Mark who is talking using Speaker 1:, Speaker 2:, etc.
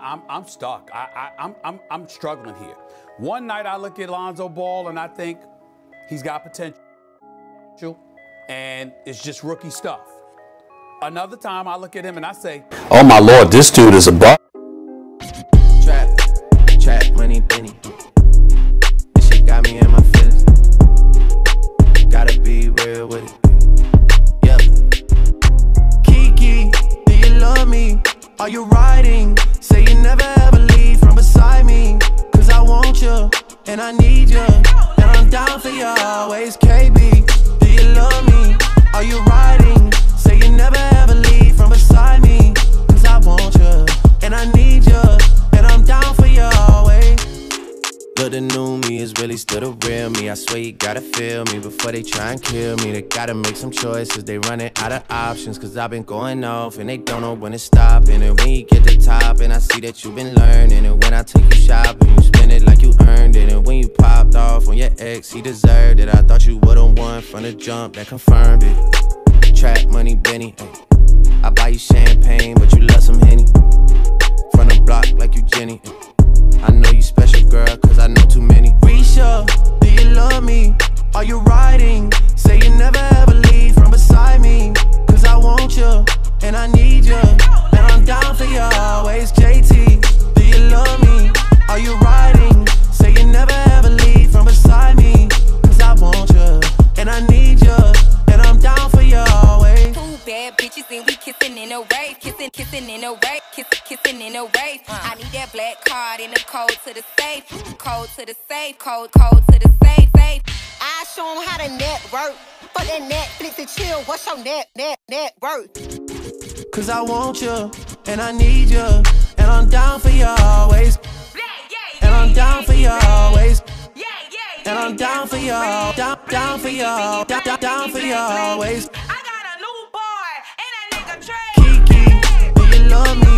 Speaker 1: I'm stuck. I'm struggling here. One night I look at Lonzo Ball and I think he's got potential, and it's just rookie stuff. Another time I look at him and I say, oh my Lord, this dude is a bust.
Speaker 2: Trap money, Benny. This shit got me in my feelings. Gotta be real with it. Yeah. Kiki, do you love me? Are you riding? Say you never ever leave from beside me. Cause I want you, and I need you, and I'm down for you always. KB, do you love me? Are you riding? Say you never ever leave from beside me. Cause I want you, and I need you, and I'm down for you always. Look, the new me is really still the real me. I swear you gotta feel me before they try and kill me. They gotta make some choices, they running out of options. Cause I've been going off and they don't know when to stop. And when you get to top and I see that you've been learning. And when I take you shopping, you spend it like you earned it. And when you popped off on your ex, he deserved it. I thought you would've won from the jump, that confirmed it. Trap money, Benny, ay. I buy you champagne, but you love some Henny. From the block like you Jenny, ay. I know you special, girl, cause I know too many. Risha, do you love me? Are you riding? Say you never ever leave from beside me. Cause I want you, and I need you, and I'm down for you always. JT, do you love me? Are you riding? Say you never ever leave from beside me. Cause I want you, and I need you, and I'm down for you always.
Speaker 3: Two bad bitches and we kissing in a wave. Kissing in a wave. Kissing in a wave. I need that black card in the code to the safe. Code to the safe. Code to the safe.
Speaker 4: I show 'em how to network. For that Netflix and chill, what's your net worth?
Speaker 2: Cause I want you, and I need you, and I'm down for you always. And I'm down for you always. And I'm down for you, down for you, down for you always.
Speaker 3: I got a new boy and a nigga Trey.
Speaker 2: Kiki, do you love me?